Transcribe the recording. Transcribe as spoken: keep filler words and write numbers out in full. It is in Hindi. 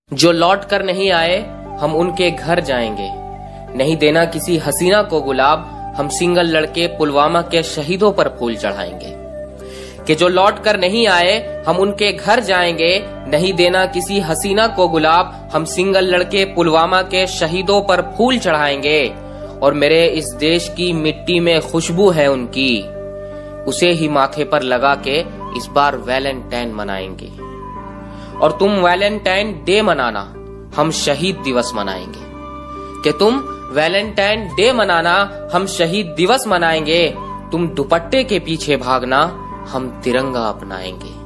जो लौट कर नहीं आए हम उनके घर जाएंगे, नहीं देना किसी हसीना को गुलाब, हम सिंगल लड़के पुलवामा के शहीदों पर फूल चढ़ाएंगे। कि जो लौट कर नहीं आए हम उनके घर जाएंगे, नहीं देना किसी हसीना को गुलाब, हम सिंगल लड़के पुलवामा के शहीदों पर फूल चढ़ाएंगे। और मेरे इस देश की मिट्टी में खुशबू है उनकी, उसे ही माथे पर लगा के इस बार वैलेंटाइन मनाएंगे। और तुम वैलेंटाइन डे मनाना, हम शहीद दिवस मनाएंगे। कि तुम वैलेंटाइन डे मनाना, हम शहीद दिवस मनाएंगे। तुम दुपट्टे के पीछे भागना, हम तिरंगा अपनाएंगे।